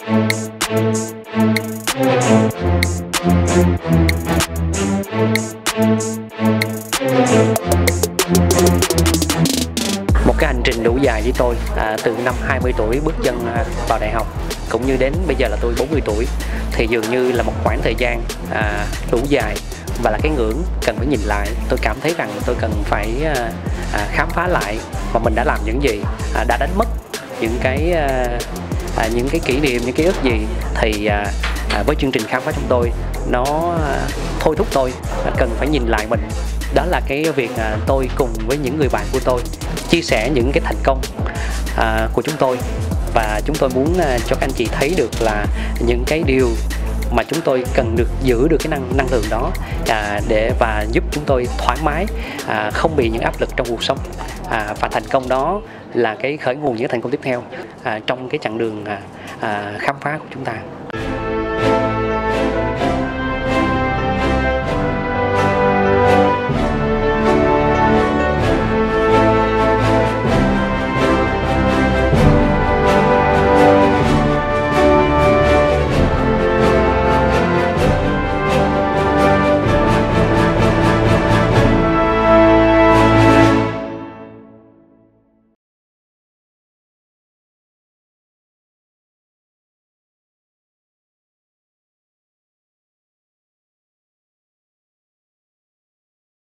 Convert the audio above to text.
Một cái hành trình đủ dài với tôi, từ năm 20 tuổi bước chân vào đại học, cũng như đến bây giờ là tôi 40 tuổi, thì dường như là một khoảng thời gian đủ dài và là cái ngưỡng cần phải nhìn lại. Tôi cảm thấy rằng tôi cần phải khám phá lại mà mình đã làm những gì, đã đánh mất những cái kỷ niệm, những ký ức gì. Thì với chương trình khám phá trong tôi, nó thôi thúc tôi cần phải nhìn lại mình. Đó là cái việc tôi cùng với những người bạn của tôi chia sẻ những cái thành công của chúng tôi, và chúng tôi muốn cho các anh chị thấy được là những cái điều mà chúng tôi cần được giữ được cái năng lượng đó, và giúp chúng tôi thoải mái, không bị những áp lực trong cuộc sống, và thành công đó là cái khởi nguồn những thành công tiếp theo trong cái chặng đường khám phá của chúng ta.